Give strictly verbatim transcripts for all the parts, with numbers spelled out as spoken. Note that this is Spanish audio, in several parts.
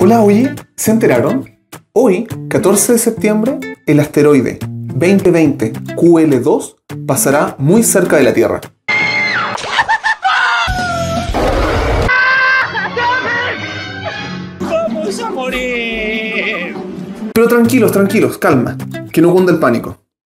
Hola, oye, ¿se enteraron? Hoy, catorce de septiembre, el asteroide veinte veinte Q L dos pasará muy cerca de la Tierra. ¡Vamos a morir! Pero tranquilos, tranquilos, calma, que no cunda el pánico.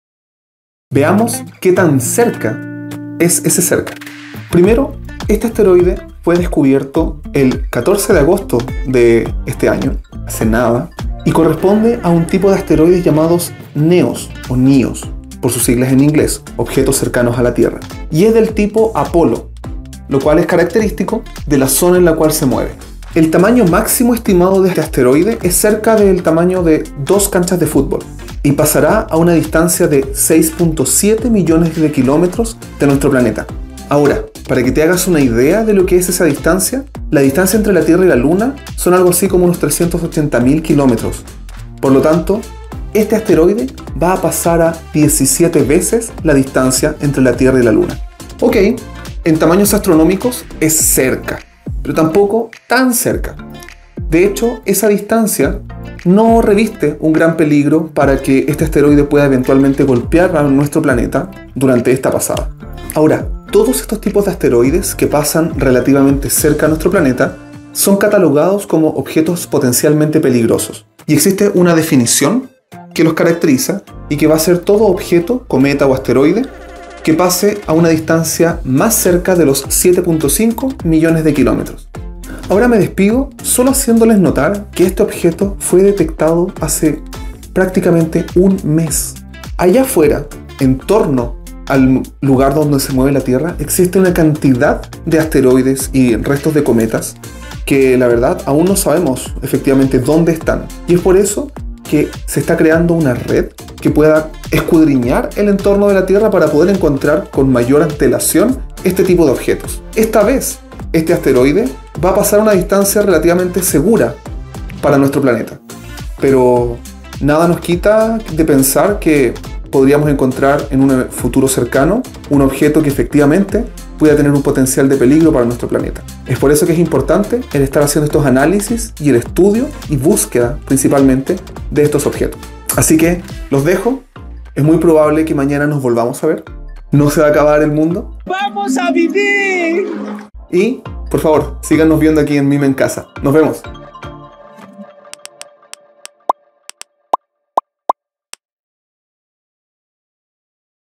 Veamos qué tan cerca es ese cerca. Primero, este asteroide fue descubierto el catorce de agosto de este año, hace nada, y corresponde a un tipo de asteroides llamados NEOS o NIOS, por sus siglas en inglés, objetos cercanos a la Tierra, y es del tipo Apolo, lo cual es característico de la zona en la cual se mueve. El tamaño máximo estimado de este asteroide es cerca del tamaño de dos canchas de fútbol y pasará a una distancia de seis punto siete millones de kilómetros de nuestro planeta. Ahora, para que te hagas una idea de lo que es esa distancia, la distancia entre la Tierra y la Luna son algo así como unos trescientos ochenta mil kilómetros. Por lo tanto, este asteroide va a pasar a diecisiete veces la distancia entre la Tierra y la Luna. Ok, en tamaños astronómicos es cerca, pero tampoco tan cerca. De hecho, esa distancia no reviste un gran peligro para que este asteroide pueda eventualmente golpear a nuestro planeta durante esta pasada. Ahora, todos estos tipos de asteroides que pasan relativamente cerca a nuestro planeta son catalogados como objetos potencialmente peligrosos. Y existe una definición que los caracteriza y que va a ser todo objeto, cometa o asteroide, que pase a una distancia más cerca de los siete punto cinco millones de kilómetros. Ahora me despido solo haciéndoles notar que este objeto fue detectado hace prácticamente un mes. Allá afuera, en torno al lugar donde se mueve la Tierra, existe una cantidad de asteroides y restos de cometas que la verdad aún no sabemos efectivamente dónde están. Y es por eso que se está creando una red que pueda escudriñar el entorno de la Tierra para poder encontrar con mayor antelación este tipo de objetos. Esta vez, este asteroide va a pasar a una distancia relativamente segura para nuestro planeta. Pero nada nos quita de pensar que podríamos encontrar en un futuro cercano un objeto que efectivamente pueda tener un potencial de peligro para nuestro planeta. Es por eso que es importante el estar haciendo estos análisis y el estudio y búsqueda principalmente de estos objetos. Así que los dejo. Es muy probable que mañana nos volvamos a ver. No se va a acabar el mundo. ¡Vamos a vivir! Y, por favor, síganos viendo aquí en Mime en Casa. Nos vemos.